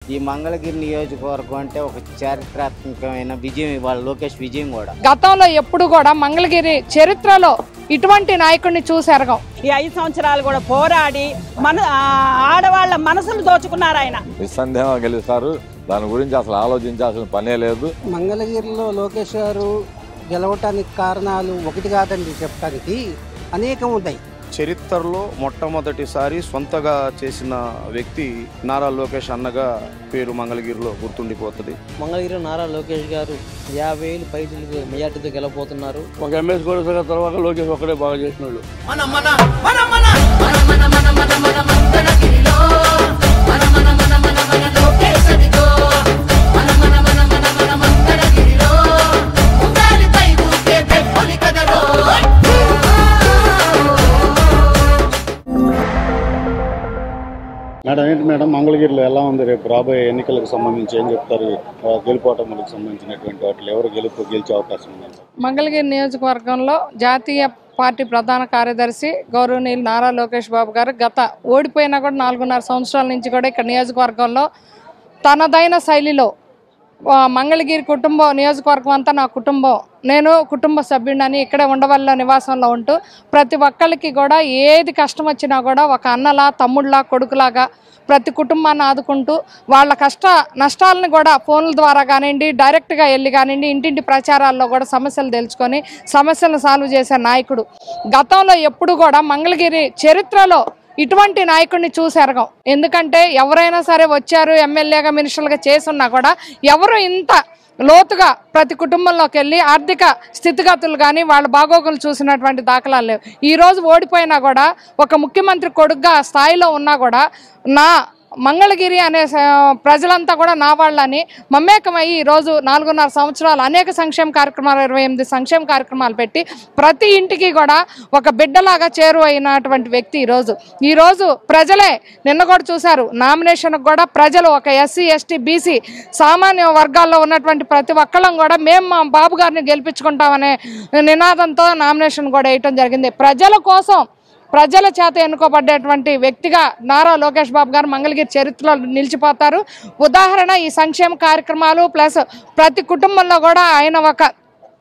ఈ మంగళగిరి నియోజకవర్గం అంటే ఒక చారిత్రాత్మకమైన విజయం, ఇవాళ లోకేష్ విజయం కూడా. గతంలో ఎప్పుడు కూడా మంగళగిరి చరిత్రలో ఇటువంటి నాయకుడిని చూసారు. ఈ 5 సంవత్సరాలు కూడా పోరాడి ఆడవాళ్ళ మనసులు దోచుకున్నారు ఆయన. నిస్సందేహంగా గెలుస్తారు, దాని గురించి అసలు ఆలోచించాల్సిన పనే లేదు. మంగళగిరిలో లోకేష్ గారు గెలవటానికి కారణాలు ఒకటి కాదండి, చెప్పడానికి అనేకం ఉంటాయి. చరిత్రలో మొట్టమొదటిసారి సొంతగా చేసిన వ్యక్తి నారా లోకేష్ అన్నగా పేరు మంగళగిరిలో గుర్తుండిపోతుంది. మంగళగిరి నారా లోకేష్ గారు 50,000 పైసలు మెజార్టీతో గెలవబోతున్నారు. ఒక ఎంఎస్ కూడా తర్వాత లోకేష్ ఒక్కడే బాగా చేసినాడు. మేడం, ఏంటి మేడం మంగళగిరిలో ఎలా ఉంది? రేపు రాబోయే ఎన్నికలకు సంబంధించి ఏం చెప్తారు? గెలుపోటములకు సంబంధించినటువంటి వాటిలో ఎవరు గెలిచే అవకాశం ఉంది? మంగళగిరి నియోజకవర్గంలో జాతీయ పార్టీ ప్రధాన కార్యదర్శి గౌరవనీయులు నారా లోకేష్ బాబు గారు గత ఓడిపోయినా కూడా 4.5 సంవత్సరాల నుంచి కూడా ఇక్కడ నియోజకవర్గంలో తనదైన శైలిలో మంగళగిరి కుటుంబం, నియోజకవర్గం అంతా నా కుటుంబం, నేను కుటుంబ సభ్యుడిని ఇక్కడే ఉండవల్ల నివాసంలో ఉంటూ ప్రతి ఒక్కరికి కూడా ఏది కష్టం వచ్చినా కూడా ఒక అన్నలా, తమ్ముళ్ళ, కొడుకులాగా ప్రతి కుటుంబాన్ని ఆదుకుంటూ వాళ్ళ నష్టాలను కూడా ఫోన్ల ద్వారా కానివ్వండి, డైరెక్ట్గా వెళ్ళి కానివ్వండి, ఇంటింటి ప్రచారాల్లో కూడా సమస్యలు తెలుసుకొని సమస్యలను సాల్వ్ చేసే నాయకుడు. గతంలో ఎప్పుడు కూడా మంగళగిరి చరిత్రలో ఇటువంటి నాయకుడిని చూసారు. ఎందుకంటే ఎవరైనా సరే వచ్చారు ఎమ్మెల్యేగా, మినిస్టర్లుగా చేసున్నా కూడా ఎవరు ఇంత లోతుగా ప్రతి కుటుంబంలోకి వెళ్ళి ఆర్థిక స్థితిగతులు కానీ వాళ్ళ బాగోగులు చూసినటువంటి దాఖలాలు లేవు. ఈరోజు ఓడిపోయినా కూడా ఒక ముఖ్యమంత్రి కొడుకుగా స్థాయిలో ఉన్నా కూడా నా మంగళగిరి అనే ప్రజలంతా కూడా నా వాళ్ళని మమేకమయ్యి ఈరోజు 4.5 సంవత్సరాలు అనేక సంక్షేమ కార్యక్రమాలు, 28 సంక్షేమ కార్యక్రమాలు పెట్టి ప్రతి ఇంటికి కూడా ఒక బిడ్డలాగా చేరువైనటువంటి వ్యక్తి ఈరోజు ప్రజలే నిన్న కూడా చూశారు. నామినేషన్కి కూడా ప్రజలు ఒక ఎస్సీ, ఎస్టీ, బీసీ సామాన్య వర్గాల్లో ఉన్నటువంటి ప్రతి ఒక్కళ్ళం కూడా మేము మా బాబు గారిని గెలిపించుకుంటామనే నినాదంతో నామినేషన్ కూడా వేయటం జరిగింది. ప్రజల కోసం, ప్రజల చేత ఎన్నుకోబడ్డటువంటి వ్యక్తిగా నారా లోకేష్ బాబు గారు మంగళగిరి చరిత్రలో నిలిచిపోతారు. ఉదాహరణ ఈ సంక్షేమ కార్యక్రమాలు ప్లస్ ప్రతి కుటుంబంలో కూడా ఆయన ఒక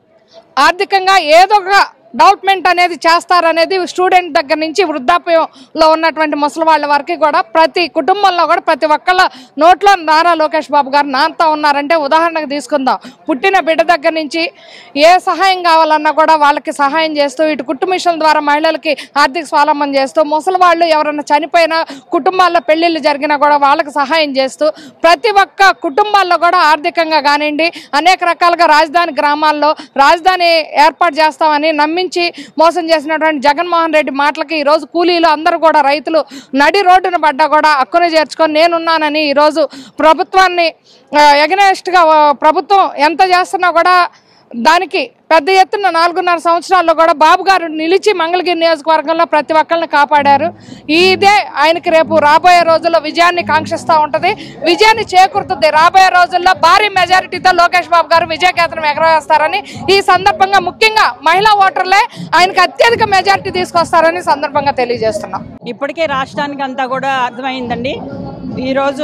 ఆర్థికంగా ఏదో ఒక డెవలప్మెంట్ అనేది చేస్తారనేది స్టూడెంట్ దగ్గర నుంచి వృద్ధాప్యంలో ఉన్నటువంటి ముసలి వాళ్ళ వరకు కూడా ప్రతి కుటుంబంలో కూడా ప్రతి ఒక్కళ్ళ నోట్లో నారా లోకేష్ బాబు గారు నాంతా ఉన్నారంటే ఉదాహరణకు తీసుకుందాం. పుట్టిన బిడ్డ దగ్గర నుంచి ఏ సహాయం కావాలన్నా కూడా వాళ్ళకి సహాయం చేస్తూ, ఇటు కుటుంబ మిషన్ ద్వారా మహిళలకి ఆర్థిక స్వావలంబన చేస్తూ, ముసలి వాళ్ళు ఎవరైనా చనిపోయినా కుటుంబాల్లో పెళ్లిళ్ళు జరిగినా కూడా వాళ్ళకి సహాయం చేస్తూ ప్రతి ఒక్క కుటుంబాల్లో కూడా ఆర్థికంగా కానివ్వండి అనేక రకాలుగా రాజధాని గ్రామాల్లో రాజధాని ఏర్పాటు చేస్తామని నమ్మించి మోసం చేసినటువంటి జగన్మోహన్ రెడ్డి మాటలకి ఈరోజు కూలీలు అందరూ కూడా రైతులు నడి రోడ్డున పడ్డా కూడా హక్కును చేర్చుకొని నేనున్నానని ఈరోజు ప్రభుత్వాన్ని ఎగనెస్ట్గా ప్రభుత్వం ఎంత చేస్తున్నా కూడా దానికి పెద్ద ఎత్తున 4.5 సంవత్సరాల్లో కూడా బాబు గారు నిలిచి మంగళగిరి నియోజకవర్గంలో ప్రతి ఒక్కరిని కాపాడారు. ఇదే ఆయనకి రేపు రాబోయే రోజుల్లో విజయాన్ని కాంక్షిస్తూ ఉంటుంది, విజయాన్ని చేకూరుతుంది. రాబోయే రోజుల్లో భారీ మెజారిటీతో లోకేష్ బాబు గారు విజయకేతనం ఎగరవేస్తారని ఈ సందర్భంగా ముఖ్యంగా మహిళా ఓటర్లే ఆయనకు అత్యధిక మెజారిటీ తీసుకొస్తారని సందర్భంగా తెలియజేస్తున్నాం. ఇప్పటికే రాష్ట్రానికి అంతా కూడా అర్థమైందండి. ఈరోజు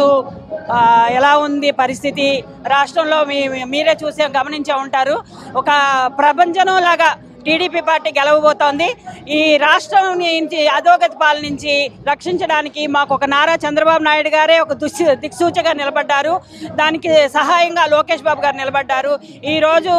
ఎలా ఉంది పరిస్థితి రాష్ట్రంలో మీరే గమనించే ఉంటారు. ఒక ప్రపంచం లాగా టీడీపీ పార్టీ గెలవబోతోంది. ఈ రాష్ట్రం నుంచి అధోగతి పాలన నుంచి రక్షించడానికి మాకు ఒక నారా చంద్రబాబు నాయుడు గారే ఒక దిక్సూచిగా నిలబడ్డారు. దానికి సహాయంగా లోకేష్ బాబు గారు నిలబడ్డారు. ఈరోజు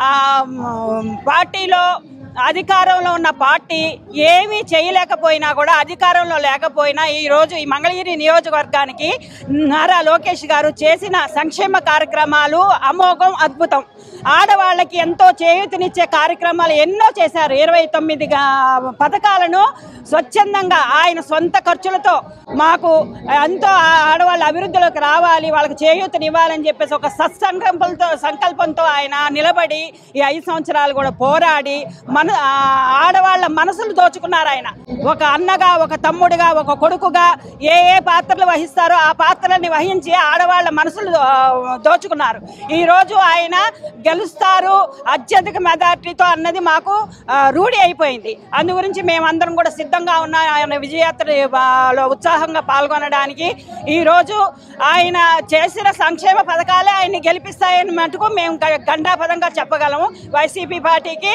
పార్టీలో అధికారంలో ఉన్న పార్టీ ఏమీ చేయలేకపోయినా కూడా, అధికారంలో లేకపోయినా ఈరోజు ఈ మంగళగిరి నియోజకవర్గానికి నారా లోకేష్ గారు చేసిన సంక్షేమ కార్యక్రమాలు అమోఘం, అద్భుతం. ఆడవాళ్ళకి ఎంతో చేయూతనిచ్చే కార్యక్రమాలు ఎన్నో చేశారు. 29 పథకాలను స్వచ్ఛందంగా ఆయన సొంత ఖర్చులతో మాకు ఎంతో ఆడవాళ్ళ అభివృద్ధిలోకి రావాలి, వాళ్ళకి చేయూతనివ్వాలని చెప్పేసి ఒక సంకల్పంతో ఆయన నిలబడి ఈ 5 సంవత్సరాలు కూడా పోరాడి ఆడవాళ్ళ మనసులు దోచుకున్నారు ఆయన. ఒక అన్నగా, ఒక తమ్ముడిగా, ఒక కొడుకుగా ఏ పాత్రలు వహిస్తారో ఆ పాత్రల్ని వహించి ఆడవాళ్ళ మనసులు దోచుకున్నారు. ఈరోజు ఆయన గెలుస్తారు అత్యధిక మెజార్టీతో అన్నది మాకు రూఢి అయిపోయింది. అందు గురించి మేమందరం కూడా సిద్ధంగా ఉన్నాం ఆయన విజయయాత్రలో ఉత్సాహంగా పాల్గొనడానికి. ఈరోజు ఆయన చేసిన సంక్షేమ పథకాలే ఆయన్ని గెలిపిస్తాయని మటుకు మేము గంటాపదంగా చెప్పగలము. వైసీపీ పార్టీకి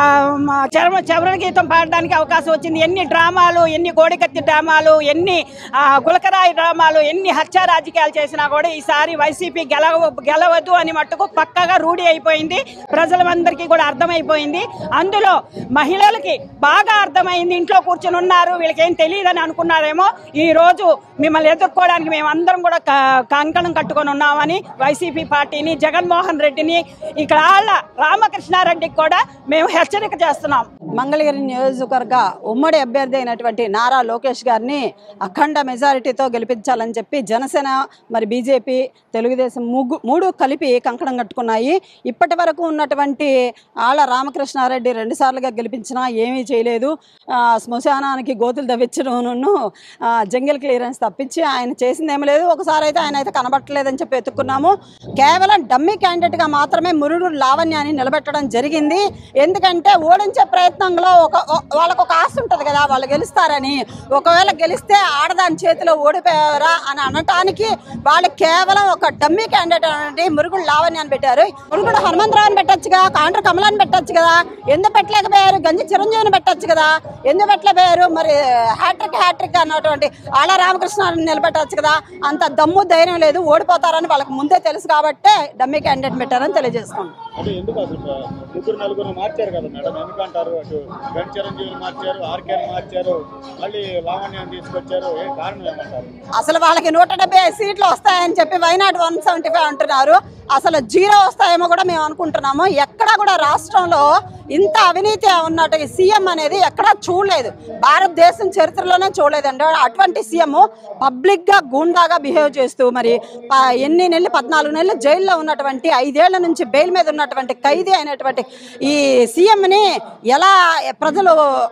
చరణ గీతం పాడడానికి అవకాశం వచ్చింది. ఎన్ని డ్రామాలు, ఎన్ని గోడికత్తి డ్రామాలు, ఎన్ని గులకరాయి డ్రామాలు, ఎన్ని హత్యా రాజకీయాలు చేసినా కూడా ఈసారి వైసీపీ గెలవద్దు అని మట్టుకు పక్కగా రూఢి అయిపోయింది. ప్రజలందరికీ కూడా అర్థమైపోయింది. అందులో మహిళలకి బాగా అర్థమైంది. ఇంట్లో కూర్చుని ఉన్నారు, వీళ్ళకేం తెలియదని అనుకున్నారేమో. ఈ రోజు మిమ్మల్ని ఎదుర్కోవడానికి మేమందరం కూడా కంకణం కట్టుకొని ఉన్నామని వైసీపీ పార్టీని, జగన్మోహన్ రెడ్డిని, ఇక్కడ రామకృష్ణారెడ్డికి కూడా మేము హెచ్చరిక చేస్తున్నాం. మంగళగిరి నియోజకవర్గ ఉమ్మడి అభ్యర్థి అయినటువంటి నారా లోకేష్ గారిని అఖండ మెజారిటీతో గెలిపించాలని చెప్పి జనసేన, మరి బీజేపీ, తెలుగుదేశం మూడు కలిపి కంకణం కట్టుకున్నాయి. ఇప్పటి వరకు ఉన్నటువంటి రామకృష్ణారెడ్డి 2 సార్లుగా గెలిపించినా ఏమీ చేయలేదు. శ్మశానానికి గోతులు తవ్వించడం, జంగిల్ క్లియరెన్స్ తప్పించి ఆయన చేసిందేమీ లేదు. ఒకసారి అయితే ఆయన అయితే కనబట్టలేదని చెప్పి ఎత్తుకున్నాము. కేవలం డమ్మీ క్యాండిడేట్గా మాత్రమే మురుడు లావణ్యాన్ని నిలబెట్టడం జరిగింది. ఎందుకంటే ఓడించే ప్రయత్నంలో వాళ్ళకు ఒక ఆశ ఉంటుంది కదా, వాళ్ళు గెలుస్తారని. ఒకవేళ గెలిస్తే ఆడదాని చేతిలో ఓడిపోయారా అని అనటానికి వాళ్ళు కేవలం ఒక డమ్మీ క్యాండిడేట్ అనేది మురుగుడు లావణ్యాన్ని పెట్టారు. మురుగుడు హనుమంతరావుని పెట్టచ్చుగా, కాండ్ర కమలాన్ని పెట్టచ్చు కదా, ఎందుకు పెట్టలేకపోయారు? గంజి చిరంజీవిని పెట్టచ్చు కదా, ఎందుకు పెట్టలేకపోయారు? మరి హ్యాట్రిక్ అన్నటువంటి రామకృష్ణారెడ్డిని నిలబెట్టచ్చు కదా. అంత దమ్ము ధైర్యం లేదు, ఓడిపోతారని వాళ్ళకి ముందే తెలుసు కాబట్టి డమ్మీ క్యాండిడేట్ పెట్టారని తెలియజేసుకోండి. మార్చారు కదా మేడం, ఎందుకంటారు? అటు గంజి చిరంజీవిని మార్చారు, ఆర్కేని మార్చారు, మళ్ళీ లావణ్యాన్ని తీసుకొచ్చారు. ఏ కారణం ఏమంటారు? అసలు వాళ్ళకి 175 సీట్లు వస్తాయని చెప్పి వైనాడు 175 అంటున్నారు. అసలు 0 వస్తాయేమో కూడా మేము అనుకుంటున్నాము. ఎక్కడా కూడా రాష్ట్రంలో ఇంత అవినీతి ఉన్నట్టు సీఎం అనేది ఎక్కడా చూడలేదు, భారతదేశం చరిత్రలోనే చూడలేదండి. అటువంటి సీఎం పబ్లిక్గా గూండాగా బిహేవ్ చేస్తూ మరి ఎన్ని నెలలు 14 నెలలు జైల్లో ఉన్నటువంటి 5 ఏళ్ల నుంచి బెయిల్ మీద ఉన్నటువంటి ఖైదీ అయినటువంటి ఈ సీఎంని ఎలా ప్రజలు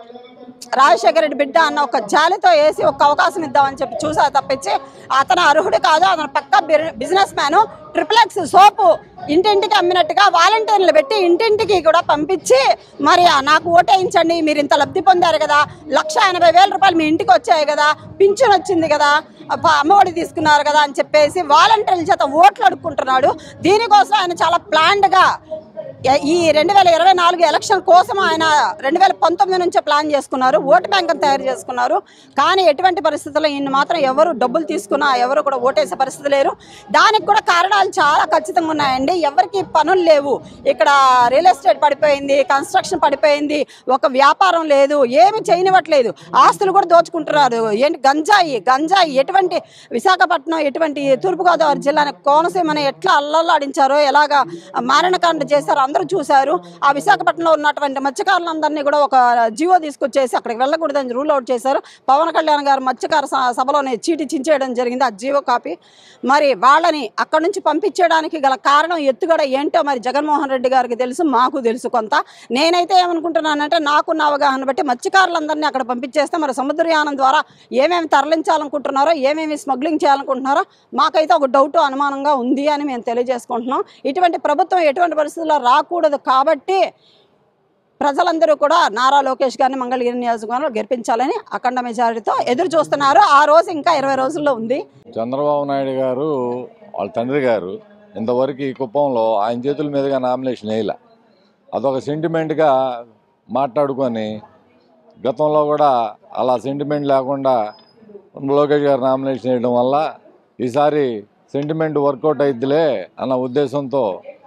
రాజశేఖర రెడ్డి బిడ్డ అన్న ఒక జాలితో వేసి ఒక అవకాశం ఇద్దామని చెప్పి చూసా తప్పించి అతను అర్హుడు కాదు. అతను పక్కా బిజినెస్ మ్యాన్. ట్రిప్లెక్స్ సోపు ఇంటింటికి అమ్మినట్టుగా వాలంటీర్లు పెట్టి ఇంటింటికి కూడా పంపించి మరి నాకు ఓటేయించండి, మీరు ఇంత లబ్ధి పొందారు కదా, 1,80,000 రూపాయలు మీ ఇంటికి వచ్చాయి కదా, పింఛన్ వచ్చింది కదా, అమ్మఒడి తీసుకున్నారు కదా అని చెప్పేసి వాలంటీర్ల చేత ఓట్లు అడుక్కుంటున్నాడు. దీనికోసం ఆయన చాలా ప్లాన్డ్గా ఈ 2024 ఎలక్షన్ కోసం ఆయన 2019 నుంచే ప్లాన్ చేసుకున్నారు, ఓటు బ్యాంకును తయారు చేసుకున్నారు. కానీ ఎటువంటి పరిస్థితుల్లో ఈయన మాత్రం ఎవరు డబ్బులు తీసుకున్నా ఎవరు కూడా ఓటేసే పరిస్థితి లేరు. దానికి కూడా కారణాలు చాలా ఖచ్చితంగా ఉన్నాయండి. ఎవరికి పనులు లేవు, ఇక్కడ రియల్ ఎస్టేట్ పడిపోయింది, కన్స్ట్రక్షన్ పడిపోయింది, ఒక వ్యాపారం లేదు, ఏమి చేయనివ్వట్లేదు, ఆస్తులు కూడా దోచుకుంటున్నారు. ఏంటి గంజాయి ఎటువంటి విశాఖపట్నం, ఎటువంటి తూర్పుగోదావరి జిల్లాని, కోనసీమని ఎట్లా అల్లల్లాడించారో, ఎలాగా మారణకాండ చేశారో అందరూ చూశారు. ఆ విశాఖపట్నంలో ఉన్నటువంటి మత్స్యకారులందరినీ కూడా ఒక జీవో తీసుకొచ్చేసి అక్కడికి వెళ్ళకూడదని రూల్ అవుట్ చేశారు. పవన్ కళ్యాణ్ గారు మత్స్యకార సభలోనే చీటీ చించేయడం జరిగింది, ఆ జీవో కాపీ. మరి వాళ్ళని అక్కడి నుంచి పంపించడానికి గల కారణం ఎత్తుగడ ఏంటో మరి జగన్మోహన్ రెడ్డి గారికి తెలుసు, మాకు తెలుసు కొంత. నేనైతే ఏమనుకుంటున్నానంటే నాకున్న అవగాహన బట్టి మత్స్యకారులందరినీ అక్కడ పంపించేస్తే మరి సముద్రయానం ద్వారా ఏమేమి తరలించాలనుకుంటున్నారో, ఏమేమి స్మగ్లింగ్ చేయాలనుకుంటున్నారో మాకైతే ఒక డౌట్, అనుమానంగా ఉంది అని మేము తెలియజేసుకుంటున్నాం. ఇటువంటి ప్రభుత్వం ఎటువంటి పరిస్థితుల్లో రాకూడదు కాబట్టి ప్రజలందరూ కూడా నారా లోకేష్ గారిని మంగళగిరి నియోజకవర్గంలో గెలిపించాలని అఖండ మెజారిటీతో ఎదురు చూస్తున్నారు. ఆ రోజు ఇంకా 20 రోజుల్లో ఉంది. చంద్రబాబు నాయుడు గారు వాళ్ళ తండ్రి గారు ఇంతవరకు ఈ కుప్పంలో ఆయన చేతుల మీదుగా నామినేషన్ వేయలే. అదొక సెంటిమెంట్గా మాట్లాడుకొని గతంలో కూడా అలా సెంటిమెంట్ లేకుండా లోకేష్ గారు నామినేషన్ వేయడం వల్ల ఈసారి సెంటిమెంట్ వర్కౌట్ అయిద్దిలే అన్న ఉద్దేశంతో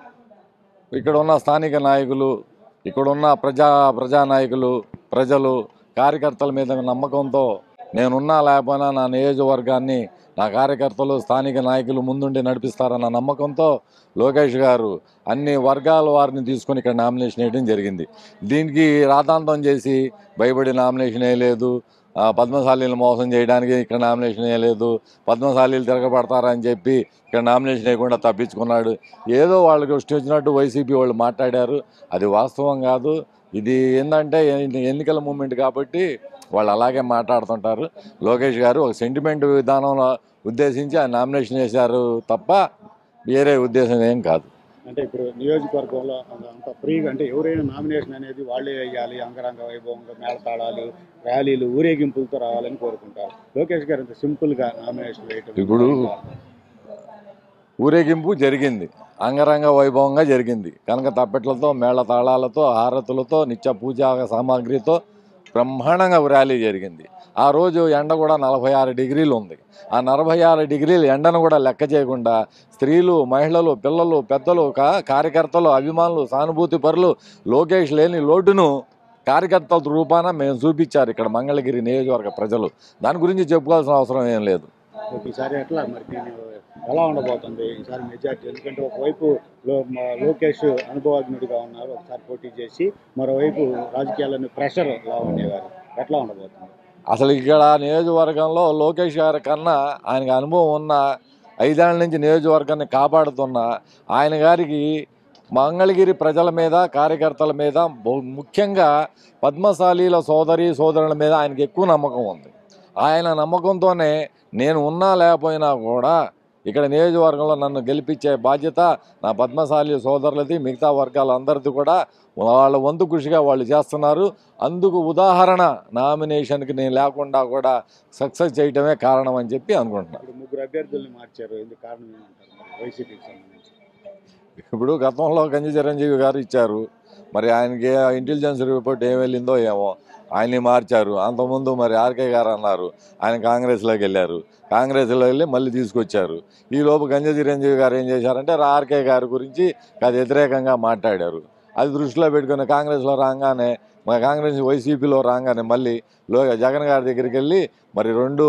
ఇక్కడ ఉన్న స్థానిక నాయకులు, ఇక్కడున్న ప్రజానాయకులు, ప్రజలు, కార్యకర్తల మీద నమ్మకంతో నేనున్నా లేకపోయినా నా నియోజకవర్గాన్ని నా కార్యకర్తలు, స్థానిక నాయకులు ముందుండి నడిపిస్తారన్న నమ్మకంతో లోకేష్ గారు అన్ని వర్గాల వారిని తీసుకొని ఇక్కడ నామినేషన్ వేయడం జరిగింది. దీనికి రాతాంతం చేసి భయపడి నామినేషన్ వేయలేదు, పద్మశాలీలు మోసం చేయడానికి ఇక్కడ నామినేషన్ వేయలేదు, పద్మశాలీలు తిరగబడతారని చెప్పి ఇక్కడ నామినేషన్ వేయకుండా తప్పించుకున్నాడు. ఏదో వాళ్ళకి ఇష్టం వచ్చినట్టు వైసీపీ వాళ్ళు మాట్లాడారు, అది వాస్తవం కాదు. ఇది ఏంటంటే ఎన్నికల మూమెంట్ కాబట్టి వాళ్ళు అలాగే మాట్లాడుతుంటారు. లోకేష్ గారు ఒక సెంటిమెంట్ విధానంలో ఉద్దేశించి ఆయన నామినేషన్ చేశారు తప్ప వేరే ఉద్దేశం ఏం కాదు. అంటే ఇప్పుడు నియోజకవర్గంలో అంత ఫ్రీగా అంటే ఎవరైనా నామినేషన్ అనేది వాళ్ళే వేయాలి, అంగరంగ వైభవంగా మేళతాళాలు, ర్యాలీలు, ఊరేగింపులతో రావాలని కోరుకుంటారు. లోకేష్ గారు అంత సింపుల్గా నామినేషన్ వేయటం ఇప్పుడు ఊరేగింపు జరిగింది, అంగరంగ వైభవంగా జరిగింది. కనుక తప్పెట్లతో, మేళ తాళాలతో, హారతులతో, నిత్య పూజా సామాగ్రితో బ్రహ్మాండంగా ర్యాలీ జరిగింది. ఆ రోజు ఎండ కూడా 46 డిగ్రీలు ఉంది. ఆ 46 డిగ్రీల ఎండను కూడా లెక్క చేయకుండా స్త్రీలు, మహిళలు, పిల్లలు, పెద్దలు, కార్యకర్తలు, అభిమానులు, సానుభూతి పరులు లోకేష్ లేని లోటును కార్యకర్తల రూపాన మేము చూపించారు ఇక్కడ మంగళగిరి నియోజకవర్గ ప్రజలు. దాని గురించి చెప్పుకోవాల్సిన అవసరం ఏం లేదు. ఈసారి ఎట్లా మరి ఎలా ఉండబోతుంది ఈసారి మెజార్టీ? ఎందుకంటే ఒకవైపు లోకేష్ అనుభవజ్ఞుడిగా ఉన్నారు, ఒకసారి పోటీ చేసి, మరోవైపు రాజకీయాలని ప్రెషర్ లావణ్య గారు, ఎట్లా ఉండబోతుంది? అసలు ఇక్కడ నియోజకవర్గంలో లోకేష్ గారి కన్నా ఆయనకు అనుభవం ఉన్న 5 ఏళ్ల నుంచి నియోజకవర్గాన్ని కాపాడుతున్న ఆయన గారికి మంగళగిరి ప్రజల మీద, కార్యకర్తల మీద, ముఖ్యంగా పద్మశాలీల సోదరుల మీద ఆయనకి ఎక్కువ నమ్మకం ఉంది. ఆయన నమ్మకంతోనే నేను ఉన్నా లేకపోయినా కూడా ఇక్కడ నియోజకవర్గంలో నన్ను గెలిపించే బాధ్యత నా పద్మశాలి సోదరులది, మిగతా వర్గాలందరిది కూడా వాళ్ళ వంతు కృషిగా వాళ్ళు చేస్తున్నారు. అందుకు ఉదాహరణ నామినేషన్కి నేను లేకుండా కూడా సక్సెస్ చేయటమే కారణం అని చెప్పి అనుకుంటున్నాను. ముగ్గురు అభ్యర్థుల్ని మార్చారు, ఎందుకు కారణం ఏమంటారు వైసీపీకి సంబంధించి? ఇప్పుడు గతంలో గంజి చిరంజీవి గారు ఇచ్చారు, మరి ఆయనకి ఇంటెలిజెన్స్ రిపోర్ట్ ఏం వెళ్ళిందో ఏమో, ఆయన్ని మార్చారు. అంతకుముందు మరి ఆర్కే గారు అన్నారు, ఆయన కాంగ్రెస్లోకి వెళ్ళారు, కాంగ్రెస్లో వెళ్ళి మళ్ళీ తీసుకొచ్చారు. ఈలోపు గంజి చిరంజీవి గారు ఏం చేశారంటే ఆర్కే గారి గురించి అది వ్యతిరేకంగా మాట్లాడారు. అది దృష్టిలో పెట్టుకుని కాంగ్రెస్లో రాగానే, మా కాంగ్రెస్ వైసీపీలో రాగానే మళ్ళీ జగన్ గారి దగ్గరికి వెళ్ళి మరి 2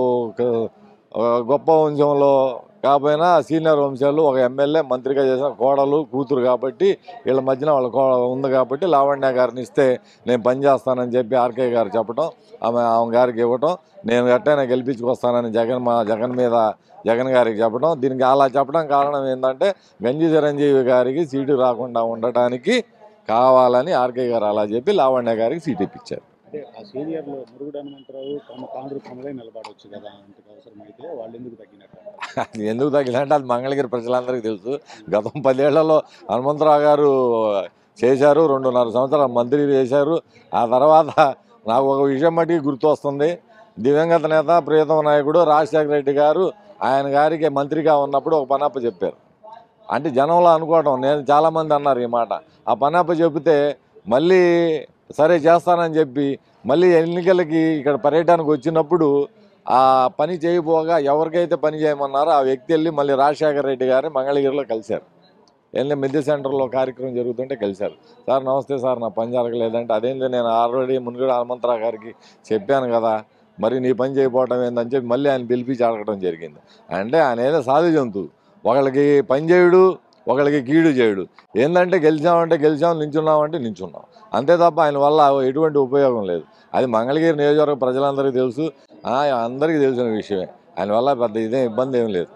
గొప్ప వంశంలో కాకపోయినా సీనియర్ వంశాలు ఒక ఎమ్మెల్యే మంత్రిగా చేసిన కోడలు కూతురు కాబట్టి వీళ్ళ మధ్యన వాళ్ళ ఉంది కాబట్టి లావణ్య గారిని ఇస్తే నేను పనిచేస్తానని చెప్పి ఆర్కే గారు చెప్పడం, ఆమె గారికి ఇవ్వటం, నేను ఎట్టైనా గెలిపించుకొస్తానని జగన్ గారికి చెప్పడం. దీనికి అలా చెప్పడం కారణం ఏంటంటే గంజి చిరంజీవి గారికి సీటు రాకుండా ఉండటానికి కావాలని ఆర్కే గారు అలా చెప్పి లావణ్య గారికి సీటు ఇప్పించారు. అంటే ఆ సీనియర్లో మురుగుడు హనుమంతరావు కాంగ్రెస్ కమలే నిలబడవచ్చు కదా, అంతకు అవసరమైతే వాళ్ళు ఎందుకు తగ్గినట్టు? ఎందుకు తగ్గినంటే అది మంగళగిరి ప్రజలందరికీ తెలుసు. గతం 10 ఏళ్లలో హనుమంతరావు గారు చేశారు, 2.5 సంవత్సరాలు మంత్రి చేశారు. ఆ తర్వాత నాకు ఒక విషయం మటుకి గుర్తు వస్తుంది. దివంగత నేత ప్రియతమ నాయకుడు రాజశేఖర రెడ్డి గారు ఆయన గారికి మంత్రిగా ఉన్నప్పుడు ఒక పనప్ప చెప్పారు. అంటే జనంలో అనుకోవటం, నేను చాలామంది అన్నారు ఈ మాట. ఆ పనప్ప చెబితే మళ్ళీ సరే చేస్తానని చెప్పి మళ్ళీ ఎన్నికలకి ఇక్కడ పర్యటనకు వచ్చినప్పుడు ఆ పని చేయబోగా ఎవరికైతే పని చేయమన్నారో ఆ వ్యక్తి వెళ్ళి మళ్ళీ రాజశేఖర రెడ్డి గారిని మంగళగిరిలో కలిశారు. వెళ్ళి మిద్దె సెంటర్లో కార్యక్రమం జరుగుతుంటే కలిశారు. సార్ నమస్తే సార్, నా పని జరగలేదంటే అదేంటి నేను ఆల్రెడీ మునుగడ హనుమంతరావు గారికి చెప్పాను కదా, మరి నీ పని చేయకపోవటం ఏందని చెప్పి మళ్ళీ ఆయన పిలిపించి అడగడం జరిగింది. అంటే ఆయన ఏదో సాధు జంతువు, ఒకళ్ళకి పని చేయుడు, ఒకళ్ళకి కీడు చేయడు. ఏంటంటే గెలిచాం, నించున్నామంటే నించున్నాం, అంతే తప్ప ఆయన వల్ల ఎటువంటి ఉపయోగం లేదు. అది మంగళగిరి నియోజకవర్గ ప్రజలందరికీ తెలుసు, అందరికీ తెలిసిన విషయమే. ఆయన వల్ల పెద్ద ఇబ్బంది ఏం లేదు.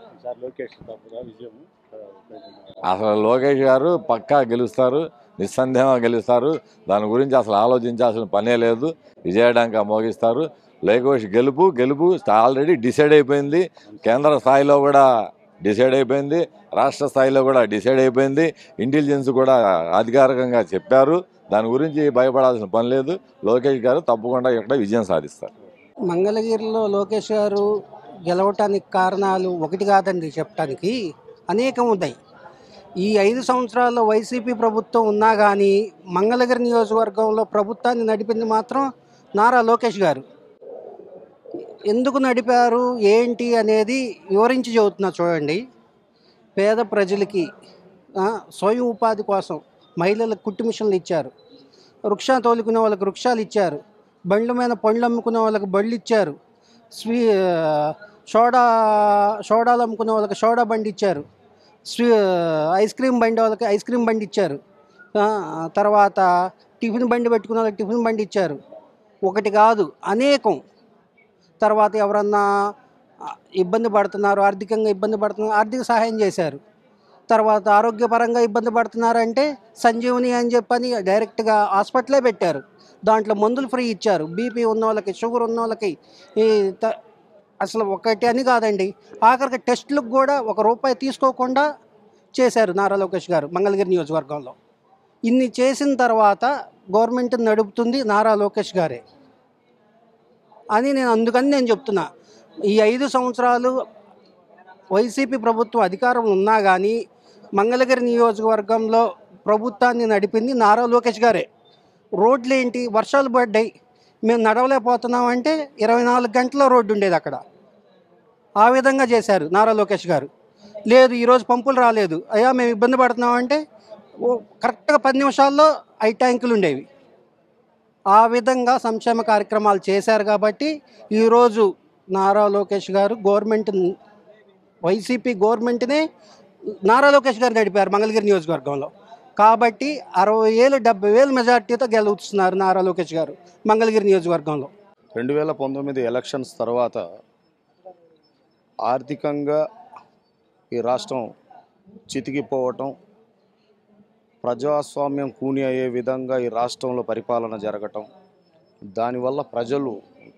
అసలు లోకేష్ గారు పక్కా గెలుస్తారు, నిస్సందేహంగా గెలుస్తారు. దాని గురించి అసలు ఆలోచించాల్సిన పనే లేదు. విజయడంకా మోగిస్తారు. లోకేష్ గెలుపు ఆల్రెడీ డిసైడ్ అయిపోయింది. కేంద్ర స్థాయిలో కూడా డిసైడ్ అయిపోయింది, రాష్ట్ర స్థాయిలో కూడా డిసైడ్ అయిపోయింది. ఇంటెలిజెన్స్ కూడా అధికారికంగా చెప్పారు. దాని గురించి భయపడాల్సిన పని లేదు. లోకేష్ గారు తప్పకుండా ఇక్కడ విజయం సాధిస్తారు. మంగళగిరిలో లోకేష్ గారు గెలవటానికి కారణాలు ఒకటి కాదండి, చెప్పడానికి అనేకం ఉన్నాయి. ఈ 5 సంవత్సరాల్లో వైసీపీ ప్రభుత్వం ఉన్నా కానీ మంగళగిరి నియోజకవర్గంలో ప్రభుత్వాన్ని నడిపింది మాత్రం నారా లోకేష్ గారు. ఎందుకు నడిపారు ఏంటి అనేది వివరించి చెబుతున్నా చూడండి. పేద ప్రజలకి స్వయం ఉపాధి కోసం మహిళలకు కుట్టు మిషన్లు ఇచ్చారు, వృక్షా తోలుకునే వాళ్ళకి వృక్షాలు ఇచ్చారు, బండ్ల మీద పండ్లు అమ్ముకునే వాళ్ళకి బళ్ళు ఇచ్చారు, సోడాలు అమ్ముకునే వాళ్ళకి సోడా బండి ఇచ్చారు, ఐస్ క్రీమ్ బండి వాళ్ళకి ఐస్ క్రీమ్ బండి ఇచ్చారు, తర్వాత టిఫిన్ బండి పెట్టుకునే వాళ్ళకి టిఫిన్ బండి ఇచ్చారు. ఒకటి కాదు, అనేకం. తర్వాత ఎవరన్నా ఇబ్బంది పడుతున్నారు, ఆర్థికంగా ఇబ్బంది పడుతున్నారు, ఆర్థిక సహాయం చేశారు. తర్వాత ఆరోగ్యపరంగా ఇబ్బంది పడుతున్నారంటే సంజీవని అని చెప్పని డైరెక్ట్గా హాస్పిటలే పెట్టారు. దాంట్లో మందులు ఫ్రీ ఇచ్చారు. బీపీ ఉన్న వాళ్ళకి, షుగర్ ఉన్న వాళ్ళకి, ఈ అసలు ఒకటి అని కాదండి, ఆఖరికి టెస్టులకు కూడా ₹1 తీసుకోకుండా చేశారు నారా లోకేష్ గారు మంగళగిరి నియోజకవర్గంలో. ఇన్ని చేసిన తర్వాత గవర్నమెంట్ నడుపుతుంది నారా లోకేష్ గారే అని అందుకని నేను చెప్తున్నా. ఈ 5 సంవత్సరాలు వైసీపీ ప్రభుత్వం అధికారం ఉన్నా కానీ మంగళగిరి నియోజకవర్గంలో ప్రభుత్వాన్ని నడిపింది నారా లోకేష్ గారే. రోడ్లు ఏంటి, వర్షాలు పడ్డాయి, మేము నడవలేకపోతున్నామంటే 24 గంటల రోడ్డు ఉండేది అక్కడ. ఆ విధంగా చేశారు నారా లోకేష్ గారు. లేదు ఈరోజు పంపులు రాలేదు, అయ్యా మేము ఇబ్బంది పడుతున్నామంటే కరెక్ట్గా 10 నిమిషాల్లో 5 ట్యాంకులు ఉండేవి. ఆ విధంగా సంక్షేమ కార్యక్రమాలు చేశారు కాబట్టి ఈరోజు నారా లోకేష్ గారు గవర్నమెంట్, వైసీపీ గవర్నమెంట్నే నారా లోకేష్ గారు నడిపారు మంగళగిరి నియోజకవర్గంలో. కాబట్టి 60,000 70,000 మెజార్టీతో గెలుస్తున్నారు నారా లోకేష్ గారు మంగళగిరి నియోజకవర్గంలో. 2019 ఎలక్షన్స్ తర్వాత ఆర్థికంగా ఈ రాష్ట్రం చితికిపోవటం, ప్రజాస్వామ్యం కూని అయ్యే విధంగా ఈ రాష్ట్రంలో పరిపాలన జరగటం, దానివల్ల ప్రజలు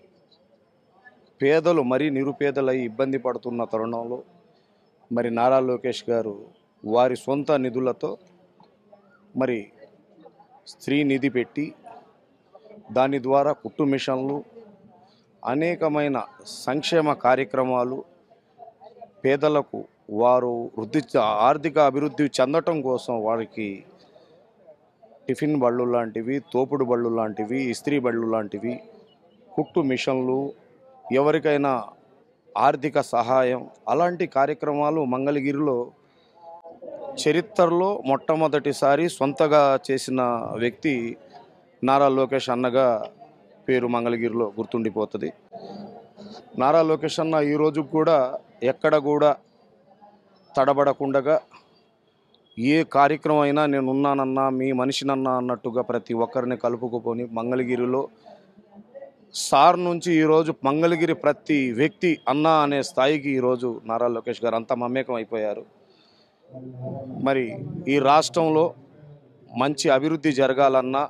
పేదలు మరీ నిరుపేదలై ఇబ్బంది పడుతున్న తరుణంలో మరి నారా లోకేష్ గారు వారి సొంత నిధులతో మరి స్త్రీ నిధి పెట్టి దాని ద్వారా కుట్టు మిషన్లు, అనేకమైన సంక్షేమ కార్యక్రమాలు పేదలకు వారు ఆర్థిక అభివృద్ధి చెందటం కోసం వారికి టిఫిన్ బళ్ళు లాంటివి, తోపుడు బళ్ళు లాంటివి, ఇస్త్రీ బళ్ళు లాంటివి, కుట్టు మిషన్లు, ఎవరికైనా ఆర్థిక సహాయం, అలాంటి కార్యక్రమాలు మంగళగిరిలో చరిత్రలో మొట్టమొదటిసారి సొంతగా చేసిన వ్యక్తి నారా లోకేష్ అన్నగా పేరు మంగళగిరిలో గుర్తుండిపోతుంది. నారా లోకేష్ అన్న ఈరోజు కూడా ఎక్కడ కూడా తడబడకుండా ఏ కార్యక్రమం అయినా నేను ఉన్నానన్నా, మీ మనిషినన్నా అన్నట్టుగా ప్రతి ఒక్కరిని కలుపుకుపోని మంగళగిరిలో సార్ నుంచి ఈరోజు మంగళగిరి ప్రతి వ్యక్తి అన్న అనే స్థాయికి ఈరోజు నారా లోకేష్ గారు అంతా మమేకం అయిపోయారు. మరి ఈ రాష్ట్రంలో మంచి అభివృద్ధి జరగాలన్నా,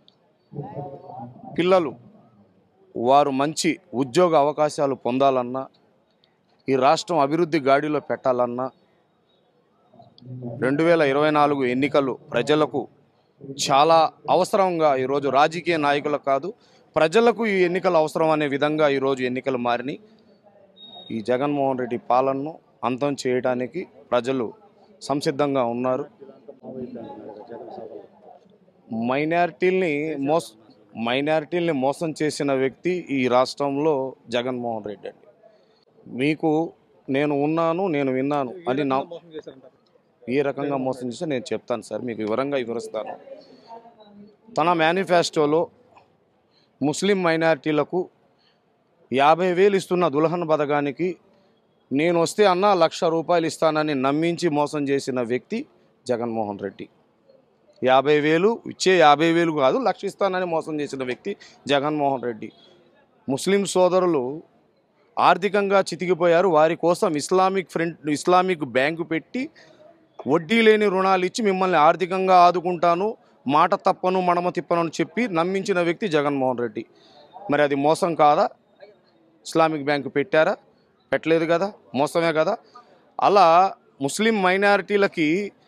పిల్లలు వారు మంచి ఉద్యోగ అవకాశాలు పొందాలన్నా, ఈ రాష్ట్రం అభివృద్ధి గాడిలో పెట్టాలన్నా 2024 ఎన్నికలు ప్రజలకు చాలా అవసరంగా ఈరోజు రాజకీయ నాయకులకు కాదు ప్రజలకు ఈ ఎన్నికలు అవసరం అనే విధంగా ఈరోజు ఎన్నికలు మారినాయి. ఈ జగన్మోహన్ రెడ్డి పాలనను అంతం చేయడానికి ప్రజలు సంసిద్ధంగా ఉన్నారు. మైనారిటీల్ని మోసం చేసిన వ్యక్తి ఈ రాష్ట్రంలో జగన్మోహన్ రెడ్డి అండి. మీకు నేను ఉన్నాను, నేను విన్నాను అని ఏ రకంగా మోసం చేస్తే నేను చెప్తాను సార్, మీకు వివరిస్తాను. తన మేనిఫెస్టోలో ముస్లిం మైనారిటీలకు 50,000 ఇస్తున్న దుల్హన్ పథకానికి నేను వస్తే అన్న ₹1,00,000 ఇస్తానని నమ్మించి మోసం చేసిన వ్యక్తి జగన్మోహన్ రెడ్డి. 50,000 ఇచ్చే 50,000 కాదు, 1,00,000 ఇస్తానని మోసం చేసిన వ్యక్తి జగన్మోహన్ రెడ్డి. ముస్లిం సోదరులు ఆర్థికంగా చితికిపోయారు. వారి కోసం ఇస్లామిక్ బ్యాంకు పెట్టి వడ్డీ లేని రుణాలు ఇచ్చి మిమ్మల్ని ఆర్థికంగా ఆదుకుంటాను, మాట తప్పను మడమ తిప్పను అని చెప్పి నమ్మించిన వ్యక్తి జగన్మోహన్ రెడ్డి. మరి అది మోసం కాదా? ఇస్లామిక్ బ్యాంకు పెట్టారా? పెట్టలేదు కదా, మోసమే కదా. అలా ముస్లిం మైనారిటీలకి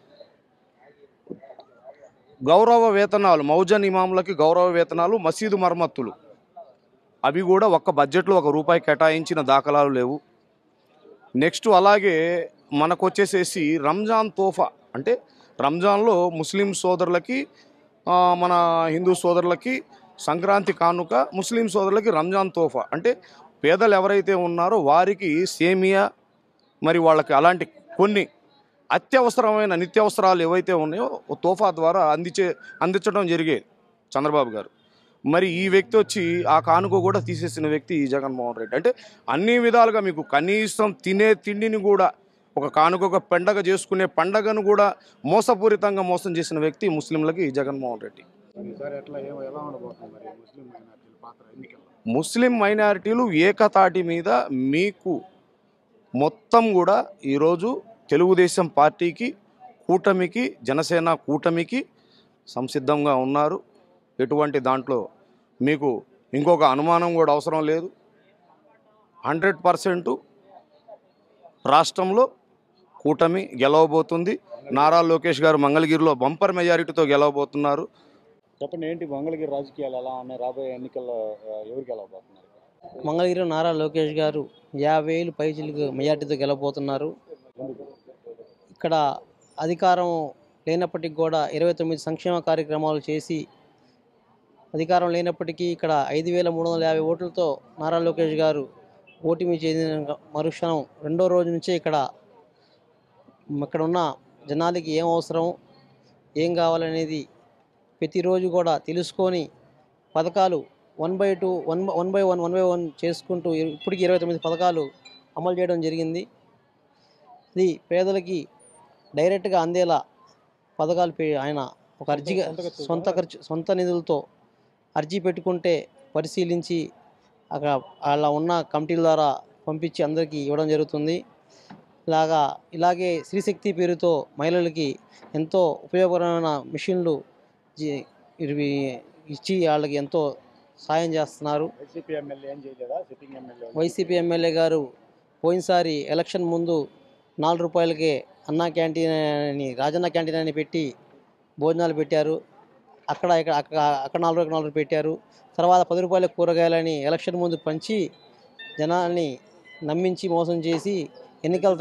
గౌరవ వేతనాలు, మౌజన్ ఇమాములకి గౌరవ వేతనాలు, మసీదు మరమ్మతులు అవి కూడా ఒక్క బడ్జెట్లో ₹1 కేటాయించిన దాఖలాలు లేవు. నెక్స్ట్ అలాగే మనకు వచ్చేసేసి రంజాన్ తోఫా, అంటే రంజాన్లో ముస్లిం సోదరులకి, మన హిందూ సోదరులకి సంక్రాంతి కానుక, ముస్లిం సోదరులకి రంజాన్ తోఫా, అంటే పేదలు ఎవరైతే ఉన్నారో వారికి సేమియా, మరి వాళ్ళకి అలాంటి కొన్ని అత్యవసరమైన నిత్యావసరాలు ఏవైతే ఉన్నాయో తోఫా ద్వారా అందించడం జరిగేది చంద్రబాబు గారు. మరి ఈ వ్యక్తి వచ్చి ఆ కానుక కూడా తీసేసిన వ్యక్తి ఈ జగన్మోహన్ రెడ్డి. అంటే అన్ని విధాలుగా మీకు కనీసం తినే తిండిని కూడా ఒక కానుక, ఒక పండగ చేసుకునే పండగను కూడా మోసపూరితంగా మోసం చేసిన వ్యక్తి ముస్లింలకి జగన్మోహన్ రెడ్డి. ముస్లిం మైనారిటీలు ఏకతాటి మీద మీకు మొత్తం కూడా ఈరోజు తెలుగుదేశం పార్టీకి కూటమికి, జనసేన కూటమికి సంసిద్ధంగా ఉన్నారు. ఎటువంటి దాంట్లో మీకు ఇంకొక అనుమానం కూడా అవసరం లేదు. 100% రాష్ట్రంలో కూటమి గెలవబోతుంది. నారా లోకేష్ గారు మంగళగిరిలో బంపర్ మెజారిటీతో గెలవబోతున్నారు. చెప్పండి, ఏంటి మంగళగిరి రాజకీయాలు ఎలా ఉన్నాయి? రాబోయే ఎన్నికల్లో ఎవరు గెలవబోతున్నారు? మంగళగిరిలో నారా లోకేష్ గారు 50,000 పైచిలకు మెజార్టీతో గెలవబోతున్నారు. ఇక్కడ అధికారం లేనప్పటికీ కూడా 29 సంక్షేమ కార్యక్రమాలు చేసి, అధికారం లేనప్పటికీ ఇక్కడ 5,350 ఓట్లతో నారా లోకేష్ గారు ఓటమి చెందిన మరుక్షణం రెండో రోజు నుంచే ఇక్కడ ఉన్న జనాలకి ఏం అవసరం, ఏం కావాలనేది ప్రతిరోజు కూడా తెలుసుకొని పథకాలు 1 చేసుకుంటూ ఇప్పటికి 29 పథకాలు అమలు చేయడం జరిగింది. ఇది పేదలకి డైరెక్ట్గా అందేలా పథకాలు ఆయన ఒక అర్జీగా సొంత నిధులతో అర్జీ పెట్టుకుంటే పరిశీలించి అక్కడ అలా ఉన్న కమిటీల ద్వారా పంపించి అందరికీ ఇవ్వడం జరుగుతుంది. ఇలాగే శ్రీశక్తి పేరుతో మహిళలకి ఎంతో ఉపయోగకరమైన మిషన్లు ఇచ్చి వాళ్ళకి ఎంతో సాయం చేస్తున్నారు. వైసీపీ ఎమ్మెల్యే గారు పోయినసారి ఎలక్షన్ ముందు 4 రూపాయలకే అన్నా క్యాంటీన్ అని, రాజన్న క్యాంటీన్ అని పెట్టి భోజనాలు పెట్టారు. అక్కడ 4 పెట్టారు. తర్వాత 10 రూపాయల కూరగాయలని ఎలక్షన్ ముందు పంచి జనాల్ని నమ్మించి మోసం చేసి ఎన్నికల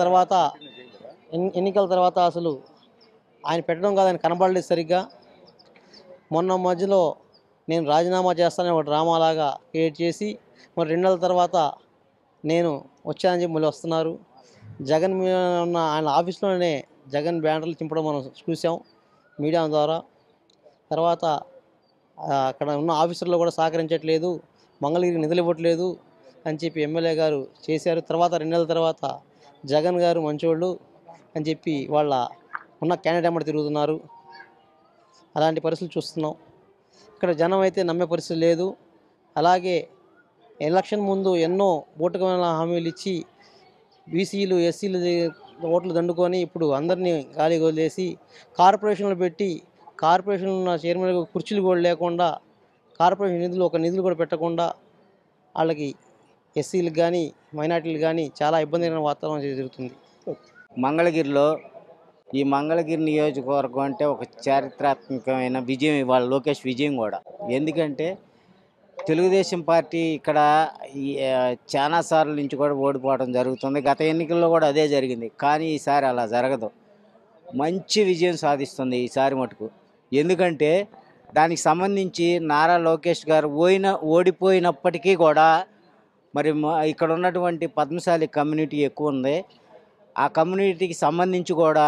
తర్వాత అసలు ఆయన పెట్టడం కాదు, ఆయన కనబడలేదు సరిగ్గా. మొన్న మధ్యలో నేను రాజీనామా చేస్తానని ఒక డ్రామాలాగా క్రియేట్ చేసి మరి 2 నెలల తర్వాత నేను వచ్చానని చెప్పి మళ్ళీ వస్తున్నారు. జగన్ మీద ఉన్న ఆయన ఆఫీస్లోనే జగన్ బ్యానర్లు చింపడం మనం చూసాం మీడియా ద్వారా. తర్వాత అక్కడ ఉన్న ఆఫీసర్లు కూడా సహకరించట్లేదు, మంగళగిరికి నిధులు ఇవ్వట్లేదు అని చెప్పి ఎమ్మెల్యే గారు చేశారు. తర్వాత 2 నెలల తర్వాత జగన్ గారు మంచోళ్ళు అని చెప్పి వాళ్ళ ఉన్న క్యాండిడేట్ ఎమ్మడి తిరుగుతున్నారు. అలాంటి పరిస్థితులు చూస్తున్నాం. ఇక్కడ జనం అయితే నమ్మే పరిస్థితి లేదు. అలాగే ఎలక్షన్ ముందు ఎన్నో బూటకమైన హామీలు ఇచ్చి బీసీలు, ఎస్సీలు ఓట్లు దండుకొని ఇప్పుడు అందరినీ గాలి వదిలేసి కార్పొరేషన్లు పెట్టి, కార్పొరేషన్ ఉన్న చైర్మన్ కుర్చీలు కూడా లేకుండా, కార్పొరేషన్ నిధులు కూడా పెట్టకుండా వాళ్ళకి ఎస్సీలకు కానీ మైనార్టీలకు కానీ చాలా ఇబ్బందికరమైన వాతావరణం జరుగుతుంది. మంగళగిరిలో ఈ మంగళగిరి నియోజకవర్గం అంటే ఒక చారిత్రాత్మకమైన విజయం ఇవాళ లోకేష్ విజయం కూడా. ఎందుకంటే తెలుగుదేశం పార్టీ ఇక్కడ చాలా సార్లు నుంచి కూడా ఓడిపోవడం జరుగుతుంది. గత ఎన్నికల్లో కూడా అదే జరిగింది. కానీ ఈసారి అలా జరగదు. మంచి విజయం సాధిస్తుంది ఈసారి మటుకు. ఎందుకంటే దానికి సంబంధించి నారా లోకేష్ గారు ఓడిపోయినప్పటికీ కూడా మరి ఇక్కడ ఉన్నటువంటి పద్మశాలి కమ్యూనిటీ ఎక్కువ ఉంది. ఆ కమ్యూనిటీకి సంబంధించి కూడా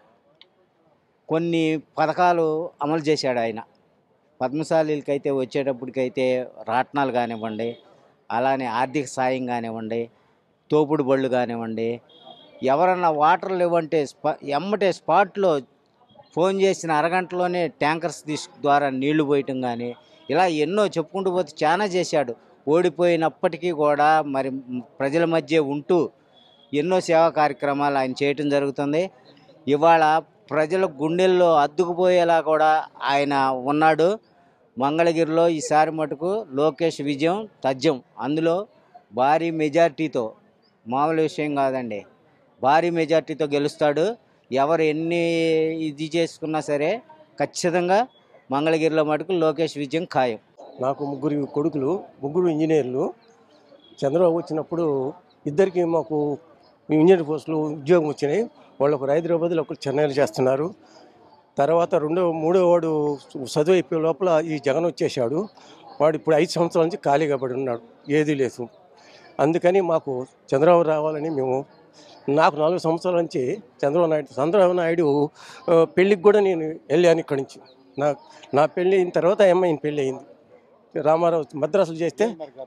కొన్ని పథకాలు అమలు చేశాడు ఆయన. పద్మశాలీలకైతే వచ్చేటప్పటికైతే రాట్నాలు కానివ్వండి, అలానే ఆర్థిక సాయం కానివ్వండి, తోపుడు బళ్ళు కానివ్వండి, ఎవరన్నా వాటర్ లేవంటే ఎమ్మటే స్పాట్లో ఫోన్ చేసిన అరగంటలోనే ట్యాంకర్స్ ద్వారా నీళ్లు పోయటం కానీ, ఇలా ఎన్నో చెప్పుకుంటూ పోతే చాలా చేశాడు. ఓడిపోయినప్పటికీ కూడా మరి ప్రజల మధ్య ఉంటూ ఎన్నో సేవా కార్యక్రమాలు ఆయన చేయటం జరుగుతుంది. ఇవాళ ప్రజల గుండెల్లో అద్దుకుపోయేలా కూడా ఆయన ఉన్నాడు. మంగళగిరిలో ఈసారి మటుకు లోకేష్ విజయం తథ్యం. అందులో భారీ మెజార్టీతో, మామూలు విషయం కాదండి, భారీ మెజార్టీతో గెలుస్తాడు. ఎవరు ఎన్ని ఇది చేసుకున్నా సరే ఖచ్చితంగా మంగళగిరిలో మటుకు లోకేష్ విజయం ఖాయం. నాకు 3 కొడుకులు, 3 ఇంజనీర్లు. చంద్రబాబు వచ్చినప్పుడు ఇద్దరికి మాకు ఇంజనీర్ పోస్టులు ఉద్యోగం వచ్చినాయి. వాళ్ళు ఒకరు హైదరాబాద్లో, ఒకరు చెన్నైలో చేస్తున్నారు. తర్వాత మూడో వాడు చదువు అయిపోయే లోపల ఈ జగన్ వచ్చేసాడు. వాడు ఇప్పుడు 5 సంవత్సరాల నుంచి ఖాళీగా పడి ఉన్నాడు, ఏదీ లేదు. అందుకని మాకు చంద్రబాబు రావాలని నాకు 4 సంవత్సరాల నుంచి చంద్రబాబు నాయుడు పెళ్ళికి కూడా నేను వెళ్ళాను ఇక్కడి నుంచి. నా పెళ్ళి అయిన తర్వాత అమ్మాయిని పెళ్ళి అయింది. రామారావు మద్రాసులు చేస్తే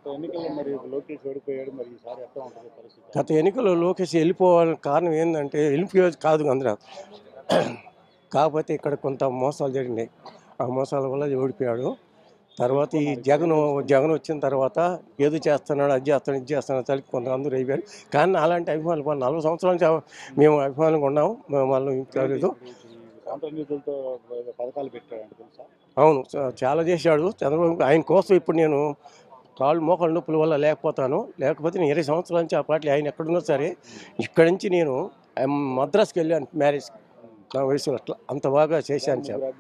గత ఎన్నికల్లో లోకేష్ వెళ్ళిపోవాలని కారణం ఏంటంటే వెళ్ళిపోయేది కాదు అందరూ, కాకపోతే ఇక్కడ కొంత మోసాలు జరిగినాయి. ఆ మోసాల వల్ల ఓడిపోయాడు. తర్వాత ఈ జగన్ వచ్చిన తర్వాత ఏదో చేస్తున్నాడు, అది చేస్తాడు, ఇది చేస్తున్నాడు తల్లి కొంతమంది అయిపోయారు. కానీ అలాంటి అభిమానులు 40 సంవత్సరాల నుంచి మేము అభిమానులుగా ఉన్నాము. వాళ్ళు లేదు. సొంత నిధులతో పథకాలు పెట్టాడు తెలుసా? అవును, చాలా చేశాడు చంద్రబాబు. ఆయన కోసం ఇప్పుడు నేను కాళ్ళు మోకాళ్ళ నొప్పుల వల్ల లేకపోతే నేను 20 సంవత్సరాల నుంచి ఆ పార్టీ ఆయన ఎక్కడున్నా సరే ఇక్కడి నుంచి నేను మద్రాసుకి వెళ్ళాను మ్యారేజ్ నా వయసులో. అట్లా అంత బాగా చేశాను.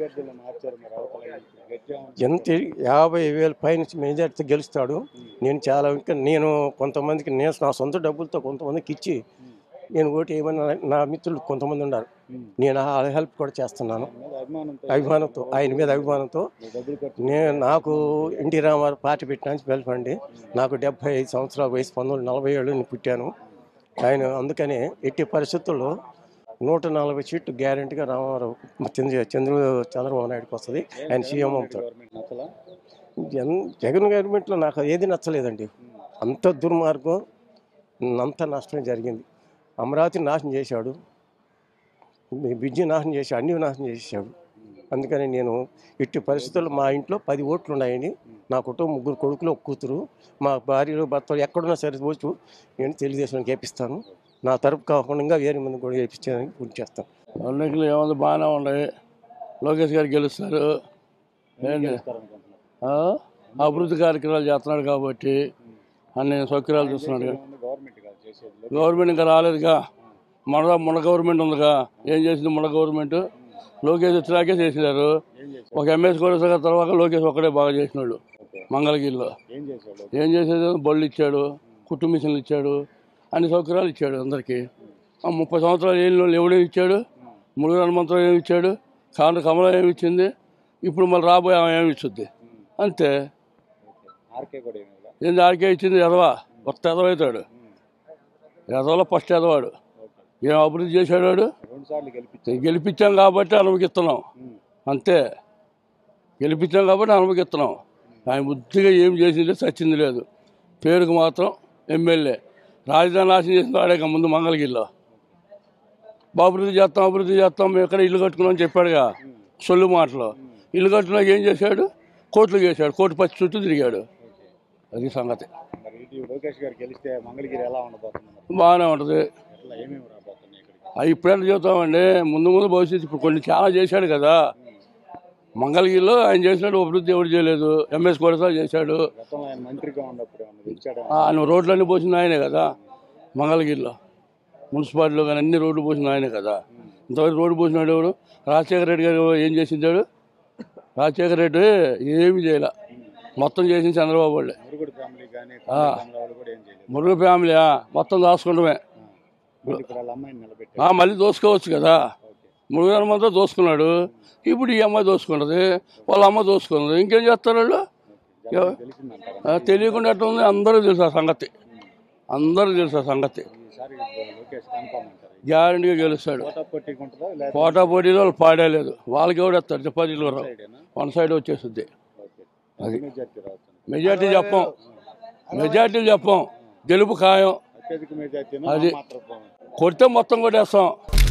ఎంత 50,000 పైన మెజార్టీతో గెలుస్తాడు. నేను చాలా ఇంకా నేను కొంతమందికి నేను నా సొంత డబ్బులతో కొంతమందికి ఇచ్చి నేను ఓటు ఏమన్నా నా మిత్రులు కొంతమంది ఉన్నారు, నేను ఆ హెల్ప్ కూడా చేస్తున్నాను అభిమానంతో, ఆయన మీద అభిమానంతో. నాకు ఎన్టీ రామారావు పార్టీ పెట్టడానికి వెళ్ళండి. నాకు 75 సంవత్సరాల వయసు, 1947 నేను పుట్టాను. ఆయన అందుకనే ఎట్టి పరిస్థితుల్లో 140 సీట్లు గ్యారెంటీగా రామారావు చంద్రబాబు నాయుడుకి వస్తుంది. ఆయన సీఎం అవుతాడు. జగన్ గవర్నమెంట్లో నాకు ఏది నచ్చలేదండి. అంత దుర్మార్గం, అంత నష్టం జరిగింది. అమరావతి నాశనం చేశాడు, బ్రిడ్జి నాశనం చేశాడు, అన్ని నాశనం చేశాడు. అందుకని నేను ఎట్టి పరిస్థితుల్లో మా ఇంట్లో 10 ఓట్లు ఉన్నాయని, నా కుటుంబం 3 కొడుకులు 1 కూతురు, మా భార్యలు భర్తలు ఎక్కడున్నా సరే ఓటు నేను తెలుగుదేశానికి వేపిస్తాను. నా తరపు కాకుండా వేరే మంది కూడా వేయించడానికి పూర్తి చేస్తాను. ఎన్నికలు ఏమన్నా బాగానే ఉన్నాయి. లోకేష్ గారు గెలుస్తారు. అభివృద్ధి కార్యక్రమాలు చేస్తున్నాడు కాబట్టి అన్ని సౌకర్యాలు చూస్తున్నాడు. గవర్నమెంట్ ఇంకా రాలేదుగా, మన గవర్నమెంట్ ఉందిగా. ఏం చేసింది మన గవర్నమెంట్? లోకేష్ వచ్చినాకే చేసినారు. ఒక ఎంఎస్ కూడా తర్వాత లోకేష్ ఒక్కడే బాగా చేసినాడు. మంగళగిరిలో ఏం చేసేది? బళ్ళు ఇచ్చాడు, కుట్టు మిషన్లు ఇచ్చాడు, అన్ని సౌకర్యాలు ఇచ్చాడు అందరికీ. 30 సంవత్సరాలు ఏళ్ళు ఎవడేమి ఇచ్చాడు? మురుగు హనుమంతరావు ఏమి ఇచ్చాడు? కమలం ఏమి ఇచ్చింది? ఇప్పుడు మళ్ళీ రాబోయే ఆమె ఏమి ఇచ్చుద్ది? అంతే. ఏంది ఆర్కే ఇచ్చింది? ఎదవా, కొత్త ఎదవవుతాడు. ఎదవలో ఫస్ట్ ఎదవాడు. ఏం అభివృద్ధి చేశాడు వాడు? గెలిపించాం కాబట్టి అనుమతిస్తున్నాం, అంతే. గెలిపించాం కాబట్టి అనుమతిస్తున్నాం. ఆయన బుద్ధిగా ఏం చేసింది చచ్చింది లేదు. పేరుకు మాత్రం ఎమ్మెల్యే. రాజధాని నాశనం చేసిన వాడేక ముందు మంగళగిరిలో. అభివృద్ధి చేస్తాం మేము ఎక్కడ ఇల్లు కట్టుకున్నామని చెప్పాడుగా సొల్లు మాటలో. ఇల్లు కట్టుకున్నాక ఏం చేశాడు? కోట్లు చేశాడు, కోటి 10 చుట్టూ తిరిగాడు. అది సంగతి. బాగానే ఉంటుంది. ఇప్పుడెంత చెబుతామండి, ముందు భవిష్యత్తు. ఇప్పుడు కొన్ని చాలా చేశాడు కదా మంగళగిరిలో. ఆయన చేసినాడు అభివృద్ధి ఎవరు చేయలేదు. ఎంఎస్ కూడా చేశాడు. ఆయన రోడ్లన్నీ పోసింది ఆయనే కదా మంగళగిరిలో. మున్సిపాలిటీలో కానీ అన్ని రోడ్లు పోసింది ఆయనే కదా. ఇంతవరకు రోడ్డు పోసినాడు ఎవరు? రాజశేఖర రెడ్డి గారు ఏం చేసిందాడు? రాజశేఖర రెడ్డి ఏమి చేయలే, మొత్తం చేసింది చంద్రబాబు వాళ్ళే. మురుగు ఫ్యామిలీ మొత్తం దాచుకోవడమే. మళ్ళీ దోసుకోవచ్చు కదా. మురుగు హనుమంతో దోసుకున్నాడు, ఇప్పుడు ఈ అమ్మాయి దోసుకున్నది, వాళ్ళ అమ్మ దోసుకున్నది. ఇంకేం చేస్తారు వాళ్ళు? తెలియకుండా ఎట్లా ఉంది? అందరూ తెలుసు ఆ సంగతి, అందరూ తెలుసు ఆ సంగతి. గ్యారెంటీగా గెలుస్తాడు. పోటా పోటీలో వాళ్ళు పాడేలేదు. వాళ్ళకి ఎవడేస్తారు? డిపాజిట్లు 1 సైడ్ వచ్చేస్తుంది. అది మెజార్టీలు చెప్పం, గెలుపు ఖాయం. అది కొడితే మొత్తం కొట్టేస్తాం.